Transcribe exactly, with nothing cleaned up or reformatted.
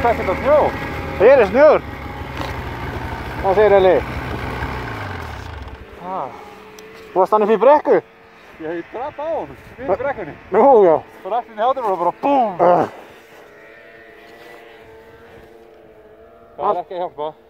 sést ekkert á snjó. Hér er snjór. Hvað segir Eli? Ah. Þú varst hann upp í brekku? Ég hef dratt á honum, við brekkunni. Nú, já. Svo rætti inn í hátum og bara BOOM! Uh. Það er ekki að hjálpa.